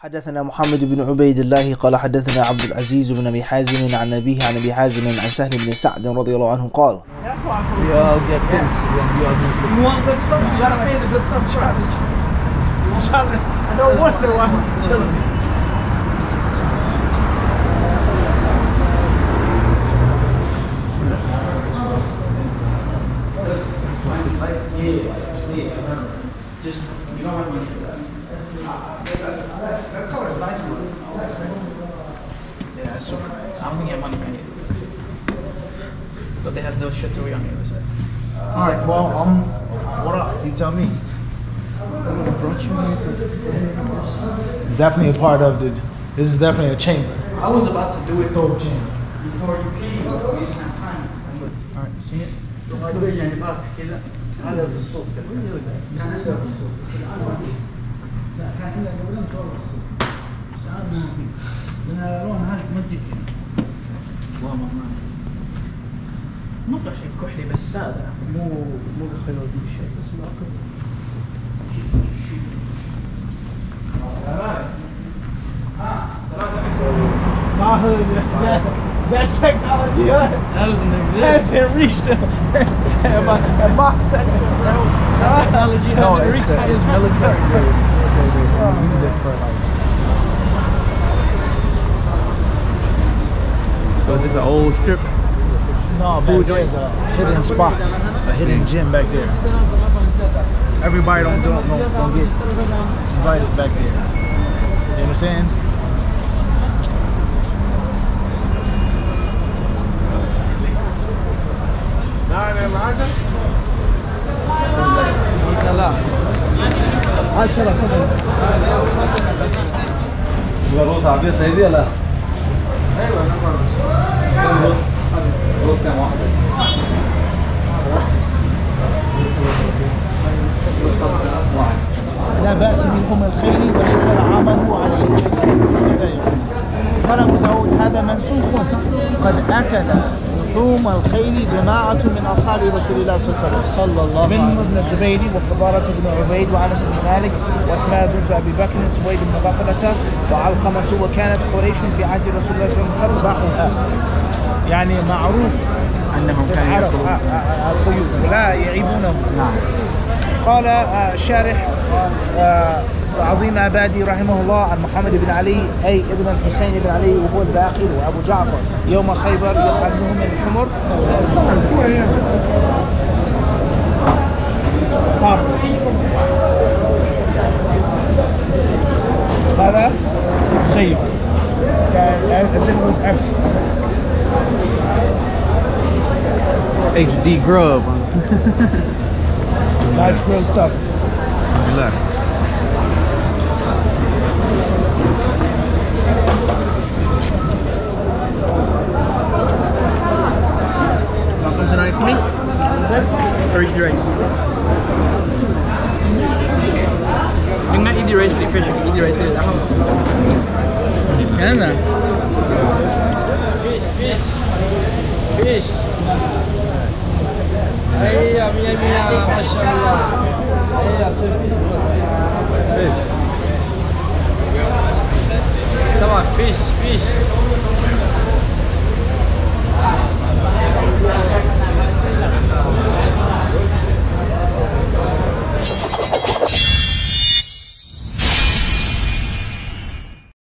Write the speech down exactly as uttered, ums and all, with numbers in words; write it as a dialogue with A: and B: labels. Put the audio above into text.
A: حدثنا محمد بن عبيد الله قال حدثنا عبد العزيز بن أبي حازم عن أبيه عن أبي حازم عن سهل بن سعد رضي الله عنه قال
B: Just, you don't have money for that. That's, that's, that color is nice, bro. Yeah, that's super nice. I don't think you have money for any of it. But they have those shittery on the other side.
C: Uh, Alright, like, well, um, what up? You tell me. Definitely a part of the, this is definitely a chamber.
B: I was about to do it
C: Dope chamber.
B: before you came, but we didn't have time. Alright, see it? هذا بالصوت كان هذا بالصوت لا كان إلا قبل صور بالصوت ساعات ما في لأن اللون هذا مجد والله ما ما شيء كحلي بس سادة مو مو بخيول شيء بس ما
C: That technology, huh?
B: That was an
C: hasn't reached a, at, my, at my second, bro.
B: Technology
C: no,
B: hasn't reached
C: it's, it's military grade. They use it for like.
D: So this is an old strip?
C: No, back there's a hidden spot, a hidden gym back there. Everybody don't don't, don't, don't get invited back there. You understand?
D: الروس عربية صعيدية ولا؟ ايوه انا الروس الروس كام واحدة؟
C: لا بأس بلحوم الخيل وليس العمل عليه. قال أبو داود هذا منسوخ قد أكل لحوم الخيل جماعة من أصحاب رسول الله صلى الله عليه وسلم صلى الله عليه وسلم منهم ابن الزبير وفضالة بن عبيد وأنس بن مالك وأسماء بنت أبي بكر سويد بن غفلة وعلقمة وكانت قريش في عهد رسول الله صلى الله عليه وسلم تذبحها. يعني معروف
B: أنهم كانوا يأكلون
C: الخيول ولا يعيبونه.
B: نعم.
C: قال الشارح عظيم عبادي رحمه الله عن محمد بن علي أي ابن الحسين بن علي وهو الباقر وأبو جعفر يوم خيبر يقلهم من الحمر. هذا خيبر as it was empty.
D: H D Grub.
C: Nice grill stuff.
D: Relax.
B: Welcome to night meat. Or eat the rice. You can not eat the rice with the fish, you can eat the rice with the ham. Can I? Fish, fish, fish. Hey, mia mia, mashallah. Hey, fish. Come on, fish, fish.